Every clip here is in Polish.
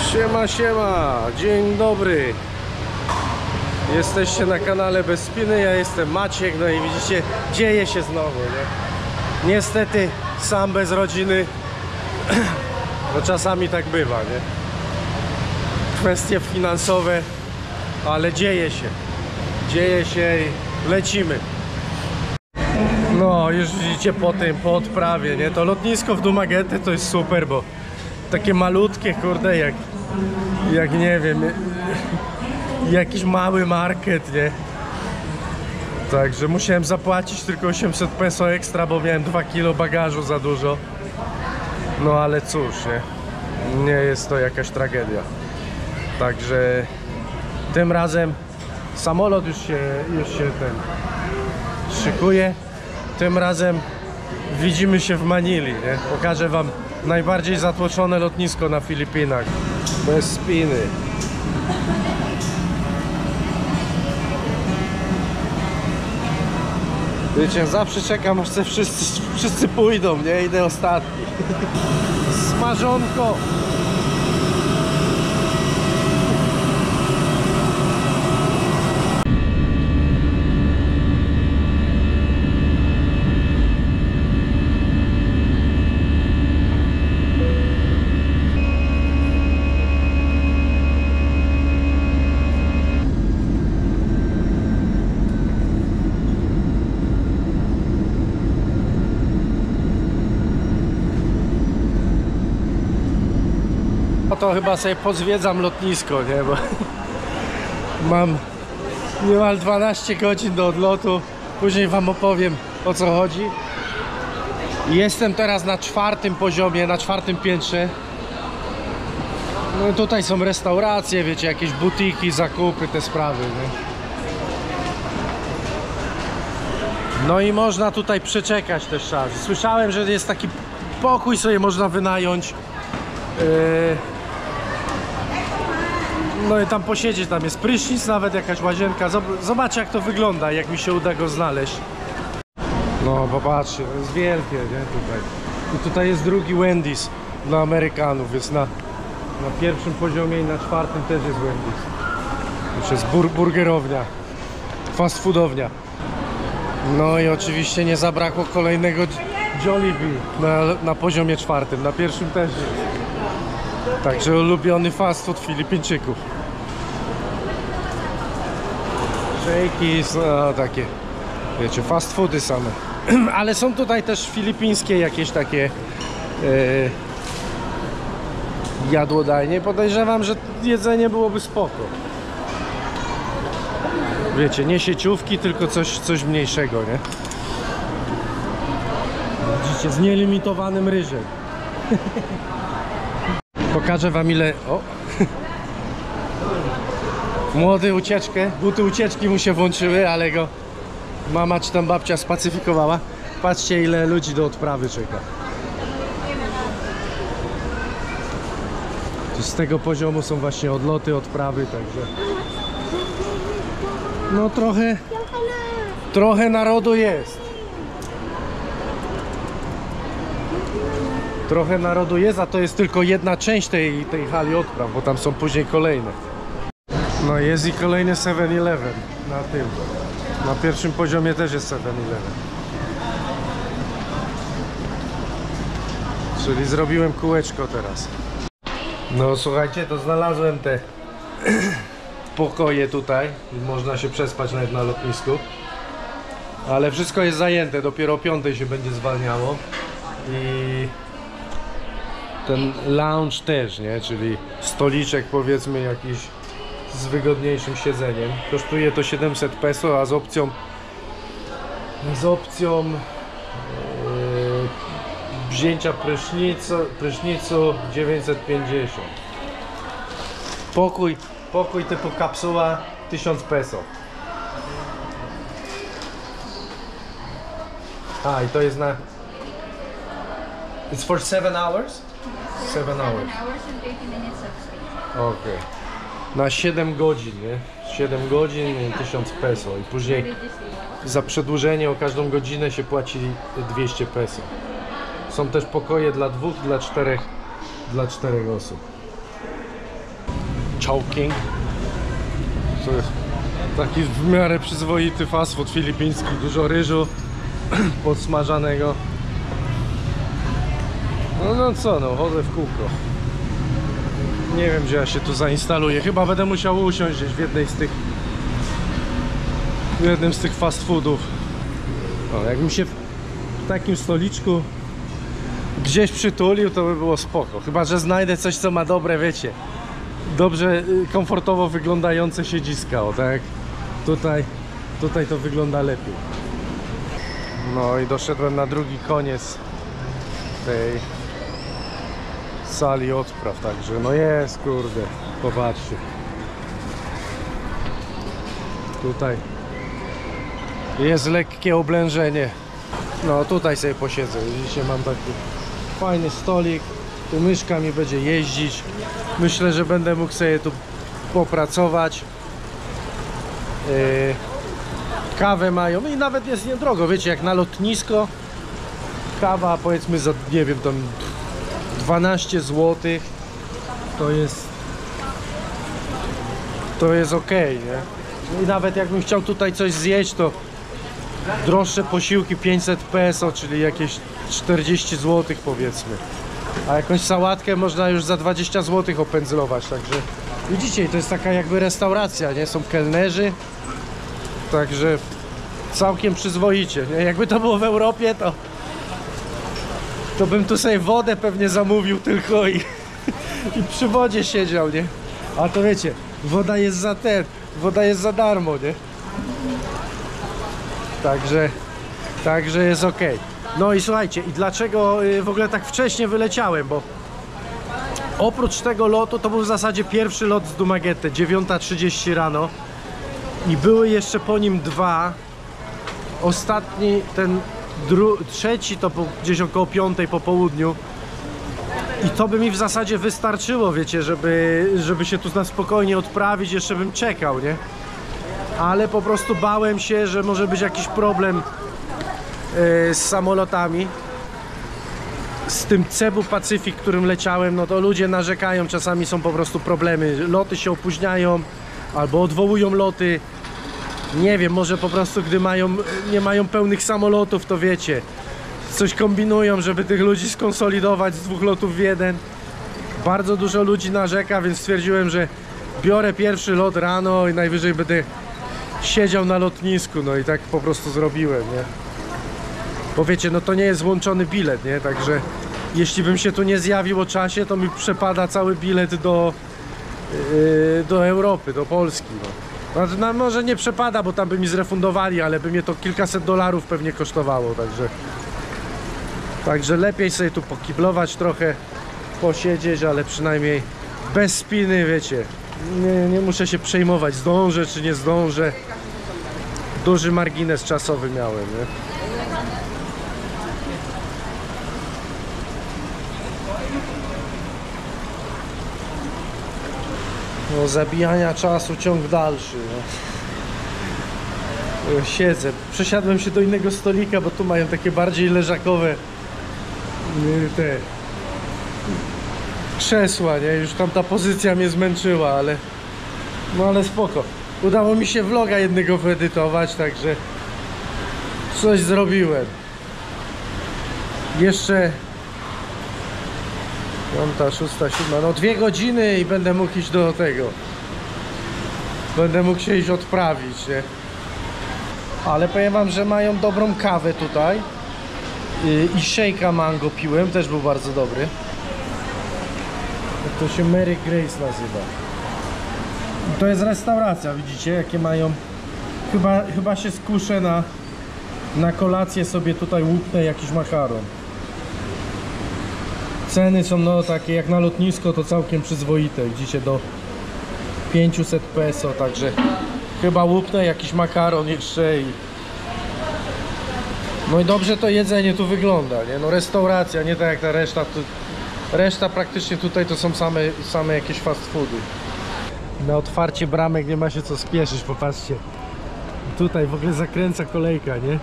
Siema, siema, dzień dobry. Jesteście na kanale Bez Spiny, ja jestem Maciek, no i widzicie, dzieje się znowu, nie? Niestety sam bez rodziny, no czasami tak bywa, nie? Kwestie finansowe, ale dzieje się i lecimy. No, już widzicie po odprawie, nie? To lotnisko w Dumaguete to jest super, bo takie malutkie, kurde, jak nie wiem, jakiś mały market, nie? Także musiałem zapłacić tylko 800 peso ekstra, bo miałem 2 kg bagażu za dużo. No ale cóż, nie jest to jakaś tragedia. Także tym razem samolot już się szykuje. Tym razem widzimy się w Manili, nie? Pokażę wam najbardziej zatłoczone lotnisko na Filipinach. Bez spiny. Wiecie, zawsze czekam, aż wszyscy pójdą, nie? Idę ostatni. Smażonko! To chyba sobie pozwiedzam lotnisko, nie? Bo mam niemal 12 godzin do odlotu. Później wam opowiem, o co chodzi. Jestem teraz na 4. poziomie, na 4. piętrze. No tutaj są restauracje, wiecie, jakieś butiki, zakupy, te sprawy, nie? No i można tutaj przeczekać też czas. Słyszałem, że jest taki pokój, sobie można wynająć. No i tam posiedzieć, tam jest prysznic, nawet jakaś łazienka. Zobaczcie, jak to wygląda, jak mi się uda go znaleźć. No popatrzcie, to jest wielkie, nie? Tutaj. I tutaj jest drugi Wendy's dla Amerykanów, jest na 1. poziomie i na 4. też jest Wendy's. Już jest burgerownia, fast foodownia. No i oczywiście nie zabrakło kolejnego Jollibee na poziomie 4. Na 1. też jest. Także ulubiony fast food Filipińczyków. Shakey's, no takie, wiecie, fast foody same. Ale są tutaj też filipińskie jakieś takie jadłodajnie. Podejrzewam, że jedzenie byłoby spoko. Wiecie, nie sieciówki, tylko coś mniejszego, nie? Widzicie, z nielimitowanym ryżem. Pokażę wam ile... O! Młody ucieczkę, buty ucieczki mu się włączyły, ale go mama czy tam babcia spacyfikowała. Patrzcie, ile ludzi do odprawy czeka. Z tego poziomu są właśnie odloty, odprawy, także... No trochę narodu jest. Trochę narodu jest, a to jest tylko jedna część tej hali odpraw, bo tam są później kolejne. No jest i kolejny 7-Eleven na tym. Na 1. poziomie też jest 7-Eleven. Czyli zrobiłem kółeczko teraz. No słuchajcie, to znalazłem te pokoje tutaj. Można się przespać nawet na lotnisku. Ale wszystko jest zajęte, dopiero o 5 się będzie zwalniało. I ten lounge też, nie? Czyli stoliczek, powiedzmy, jakiś z wygodniejszym siedzeniem. Kosztuje to 700 peso, a z opcją wzięcia prysznicu 950. Pokój typu kapsuła 1000 peso. A, i to jest na... It's for 7 hours? 7 hours. 7 hours and 30 minutes of sleep. Okay. Na 7 godzin, nie? 7 godzin, 1000 peso. I później za przedłużenie o każdą godzinę się płaci 200 peso. Są też pokoje dla 2, dla 4 osób. Chowking. To jest taki w miarę przyzwoity fast food filipiński, dużo ryżu podsmażanego. No co, no chodzę w kółko. Nie wiem, gdzie ja się tu zainstaluję. Chyba będę musiał usiąść gdzieś w jednym z tych fast foodów. O, jakbym się w takim stoliczku gdzieś przytulił, to by było spoko. Chyba że znajdę coś, co ma dobre, wiecie, dobrze, komfortowo wyglądające siedziska. O tak, tutaj to wygląda lepiej. No i doszedłem na drugi koniec tej sali odpraw, także no jest, kurde, popatrzcie. Tutaj jest lekkie oblężenie. No tutaj sobie posiedzę. Widzicie, mam taki fajny stolik. Tu myszka mi będzie jeździć. Myślę, że będę mógł sobie tu popracować. Kawę mają i nawet jest niedrogo. Wiecie, jak na lotnisko kawa powiedzmy za, nie wiem, tam 12 zł to jest ok, nie? No i nawet jakbym chciał tutaj coś zjeść, to droższe posiłki 500 peso, czyli jakieś 40 zł powiedzmy. A jakąś sałatkę można już za 20 zł opędzlować, także widzicie, to jest taka jakby restauracja, nie? Są kelnerzy, także całkiem przyzwoicie, nie? Jakby to było w Europie, to bym tu sobie wodę pewnie zamówił tylko i przy wodzie siedział, nie? A to wiecie, woda jest za darmo, nie? Także jest ok. No i słuchajcie, i dlaczego w ogóle tak wcześnie wyleciałem, bo oprócz tego lotu to był w zasadzie pierwszy lot z Dumaguete, 9:30 rano i były jeszcze po nim dwa. Ostatni, ten trzeci to był gdzieś około 5 po południu i to by mi w zasadzie wystarczyło, wiecie, żeby się tu na spokojnie odprawić, jeszcze bym czekał, nie? Ale po prostu bałem się, że może być jakiś problem z samolotami. Z tym Cebu Pacific, którym leciałem, no to ludzie narzekają, czasami są po prostu problemy. Loty się opóźniają albo odwołują loty. Nie wiem, może po prostu gdy nie mają pełnych samolotów, to wiecie, coś kombinują, żeby tych ludzi skonsolidować z 2 lotów w jeden. Bardzo dużo ludzi narzeka, więc stwierdziłem, że biorę pierwszy lot rano i najwyżej będę siedział na lotnisku, no i tak po prostu zrobiłem, nie? Bo wiecie, no to nie jest włączony bilet, nie? Także jeśli bym się tu nie zjawił o czasie, to mi przepada cały bilet do Europy, do Polski, no. No, może nie przepada, bo tam by mi zrefundowali, ale by mnie to kilkaset dolarów pewnie kosztowało, także lepiej sobie tu pokiblować trochę, posiedzieć, ale przynajmniej bez spiny, wiecie, nie muszę się przejmować, zdążę czy nie zdążę. Duży margines czasowy miałem, nie? No, zabijania czasu, ciąg dalszy, no. Siedzę, przesiadłem się do innego stolika, bo tu mają takie bardziej leżakowe te krzesła, nie? Już tam ta pozycja mnie zmęczyła, ale spoko. Udało mi się vloga jednego wyedytować, także coś zrobiłem. Jeszcze 5, 6, 7, no 2 godziny i będę mógł iść do tego. Będę mógł się iść odprawić, nie? Ale powiem wam, że mają dobrą kawę tutaj. I shake'a mango piłem, też był bardzo dobry. To się Mary Grace nazywa. To jest restauracja, widzicie, jakie mają. Chyba się skuszę na kolację, sobie tutaj łupnę jakiś makaron. Ceny są no takie jak na lotnisko, to całkiem przyzwoite, widzicie, do 500 peso, także chyba łupnę jakiś makaron jeszcze i... No i dobrze to jedzenie tu wygląda, nie? No restauracja, nie tak jak ta reszta. Reszta praktycznie tutaj to są same jakieś fast foody. Na otwarcie bramek nie ma się co spieszyć, popatrzcie. Tutaj w ogóle zakręca kolejka, nie?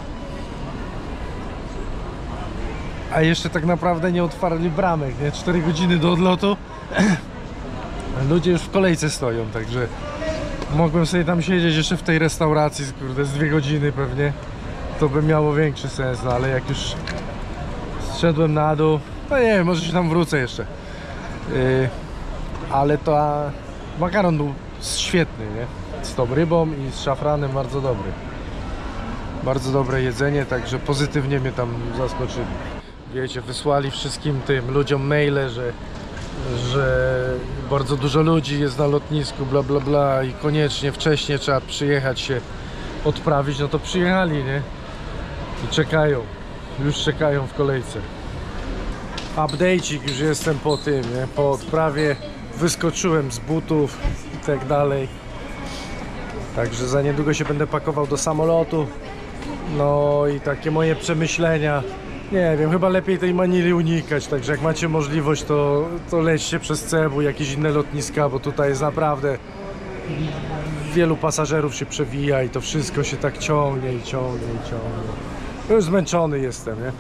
A jeszcze tak naprawdę nie otwarli bramek, nie? 4 godziny do odlotu. Ludzie już w kolejce stoją, także mogłem sobie tam siedzieć jeszcze w tej restauracji, kurde, z 2 godziny pewnie. To by miało większy sens, no ale jak już zszedłem na dół, no nie wiem, może się tam wrócę jeszcze. Ale to makaron był świetny, nie? Z tą rybą i z szafranem bardzo dobry. Bardzo dobre jedzenie, także pozytywnie mnie tam zaskoczyli. Wiecie, wysłali wszystkim tym ludziom maile, że bardzo dużo ludzi jest na lotnisku, bla bla bla i koniecznie wcześniej trzeba przyjechać się odprawić, no to przyjechali, nie? I czekają, już czekają w kolejce. Update'ik, już jestem po tym, nie? Po odprawie wyskoczyłem z butów i tak dalej. Także za niedługo się będę pakował do samolotu. No i takie moje przemyślenia. Nie wiem, chyba lepiej tej Manili unikać, także jak macie możliwość, to lećcie przez Cebu, jakieś inne lotniska, bo tutaj jest naprawdę wielu pasażerów się przewija i to wszystko się tak ciągnie i ciągnie i ciągnie. Już zmęczony jestem, nie?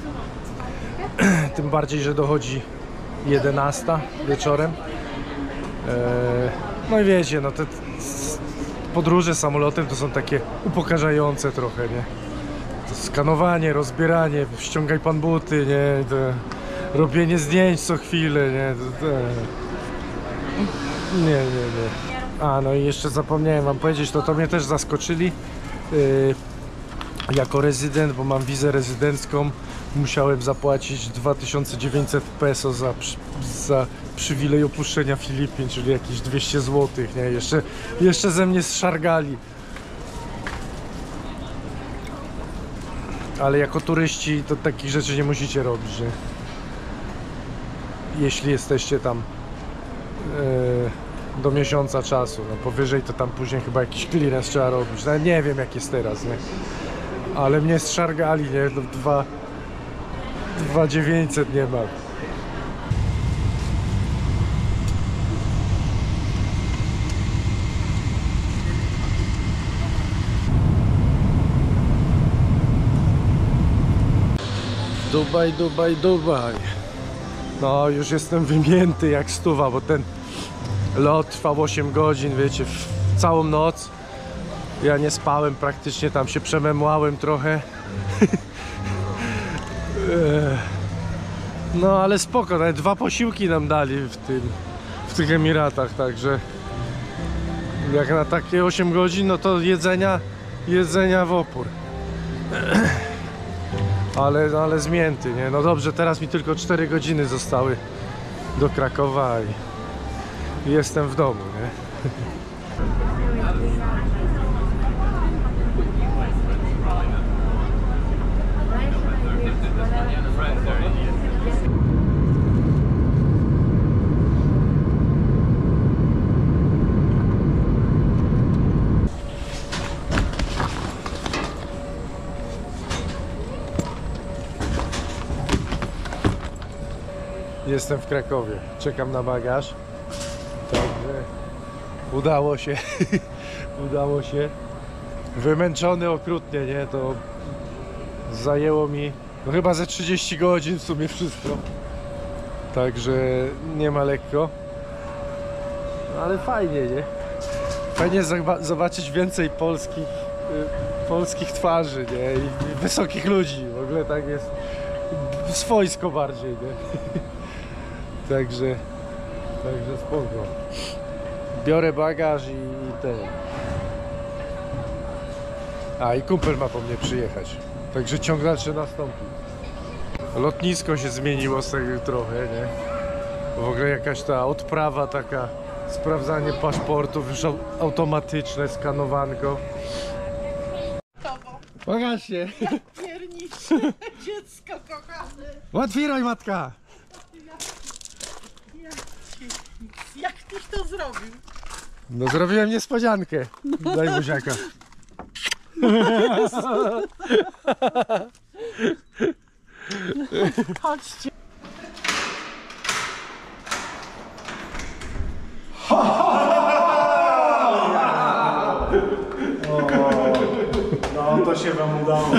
Tym bardziej, że dochodzi 11 wieczorem. No i wiecie, no te podróże samolotem to są takie upokarzające trochę, nie? To skanowanie, rozbieranie, ściągaj pan buty, nie? To robienie zdjęć co chwilę, nie? Nie. A, no i jeszcze zapomniałem wam powiedzieć, to mnie też zaskoczyli. Jako rezydent, bo mam wizę rezydencką, musiałem zapłacić 2900 peso za przywilej opuszczenia Filipin, czyli jakieś 200 zł, nie? Jeszcze ze mnie zszargali. Ale jako turyści to takich rzeczy nie musicie robić, nie? Jeśli jesteście tam do miesiąca czasu, no powyżej to tam później chyba jakiś clearance trzeba robić, nawet nie wiem jak jest teraz, nie? Ale mnie zszargali, nie? 2900 nie ma. Dubaj. No już jestem wymięty jak stuwa, bo ten lot trwał 8 godzin, wiecie, całą noc. Ja nie spałem praktycznie, tam się przememłałem trochę. No ale spoko, nawet 2 posiłki nam dali w tych Emiratach, także jak na takie 8 godzin, no to jedzenia w opór. Ale zmięty, nie? No dobrze, teraz mi tylko 4 godziny zostały do Krakowa i jestem w domu, nie? Jestem w Krakowie, czekam na bagaż. Także udało się. Udało się. Wymęczony okrutnie, nie? To zajęło mi no chyba ze 30 godzin w sumie wszystko. Także nie ma lekko. Ale fajnie, nie? Fajnie zobaczyć więcej polskich twarzy, nie? I wysokich ludzi. W ogóle tak jest swojsko bardziej, nie? Także spoko. Biorę bagaż i ten. A i kumpel ma po mnie przyjechać. Także ciąg dalszy nastąpi. Lotnisko się zmieniło z tego trochę, nie? W ogóle jakaś ta odprawa taka, sprawdzanie paszportów już automatyczne, skanowanko. Pokaż się! Piernicze, dziecko kochane! Otwieraj, matka! Jak tyś to zrobił? No zrobiłem niespodziankę. Daj buziaka. Chodźcie. No to się wam udało.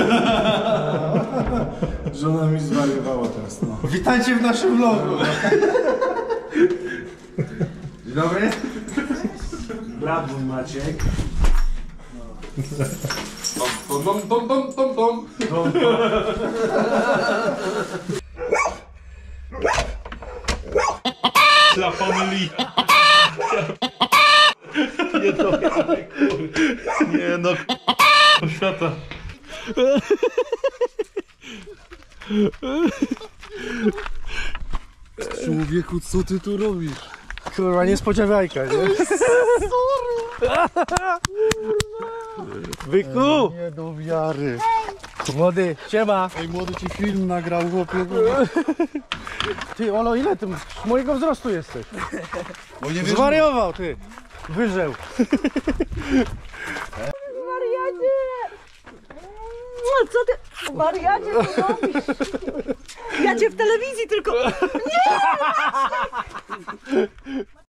Żona mi zwariowała teraz, no. Witajcie w naszym vlogu. Dzień dobry. Brat mój Maciek. Tom. Dla family. Nie no, świata. Człowieku, co ty tu robisz? Kurwa, niespodziewajka, nie? Byku! Nie do wiary. Młody, siema! Ej, młody ci film nagrał, chłopie. Ty, Olo, ile ty mojego wzrostu jesteś? Bo nie wiesz, Zwariował, ty! Wyżeł! Wariacie! Co ty? Wariacie, co robisz? Ja cię w telewizji tylko... Nie!